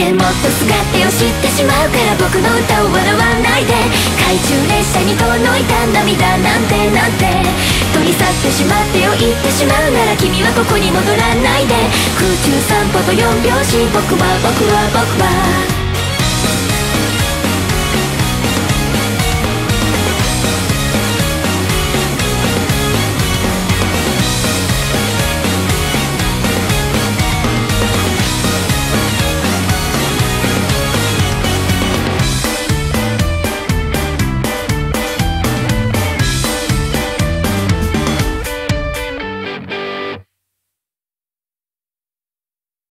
もっと姿を知ってしまうから僕の歌を笑わないで。懐中列車に遠のいた涙なんてなんて取り去ってしまってよ。言ってしまうなら君はここに戻らないで。空中散歩と4拍子僕は